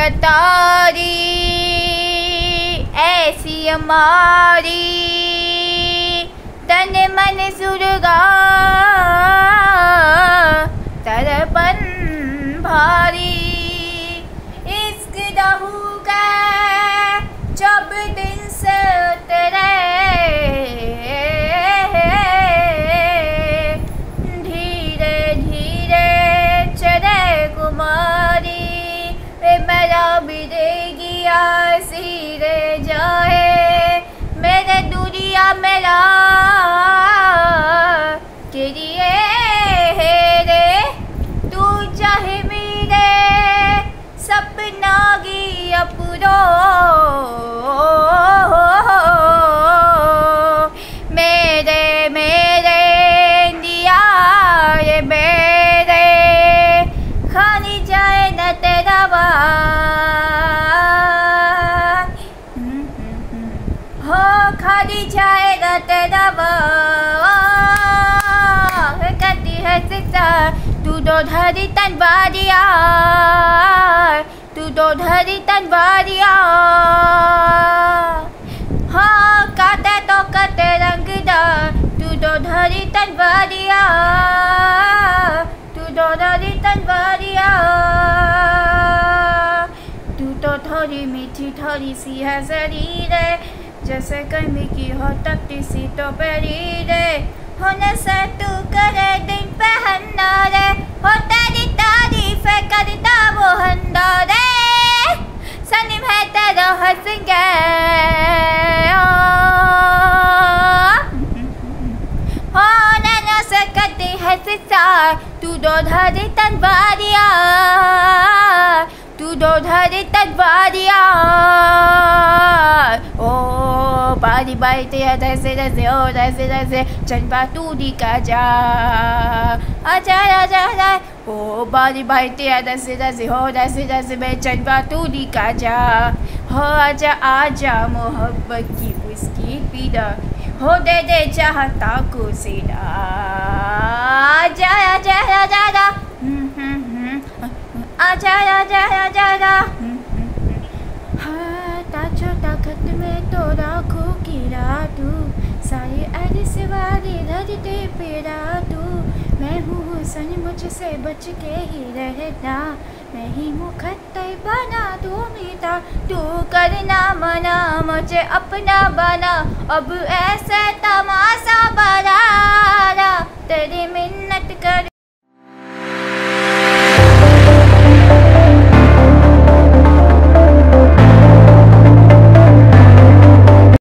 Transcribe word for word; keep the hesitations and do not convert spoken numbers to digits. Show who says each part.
Speaker 1: तारी ऐसी हमारी तन मन सुरगा तरपन भारी इश्क दहू का जब दिन से उतरे धीरे धीरे चले कुमारी वे मेरा बिरेगी सिरे जाए मेरे दुनिया मेरा के लिए रे तू चाहे मेरे सपना की अपनो मेरे मेरे दिया ये मेरे खानी जाए न तेरा हो खाली जाएगा तेरा कहती है सिता तू तो धरी तनवारिया तू तो धरी तनवारिया हाँ काटे तो कटे रंग दा तू तो धरी तनवारिया तू तो धरी तनवारिया तू तो थोड़ी मीठी थोड़ी सी है शरीर जैसे कमी की हो तकती सी तो परी रे होने से तू करे दिन पहनना रे हो तेरी तारीफ करता वो हंदा रे सनिम है तेरा हंसेंगे हो नैना से करती है सिसा तू दो धरी तनवारिया तू दो धरी तनवारिया ओ बारी बारी तेरा जैसे जैसे ओ जैसे जैसे चंपा तू दिखा जा आजा आजा आजा ओ बारी बारी तेरा जैसे जैसे हो जैसे जैसे मैं चंपा तू दिखा जा हो आजा आजा मोहब्बत की उसकी पीड़ा हो दे दे चाहता को सीधा आजा आजा आजा आजा आजा आजा आजा आजा हाँ ताजो ताकत में तो राखो की रातू सारी ऐस वाली रजते पेरा तू मैं हूँ सन मुझसे बच के ही रहना मैं ही मुखत्तर बना तू मीता तू करना मना मुझे अपना बना अब ऐसे तमाशा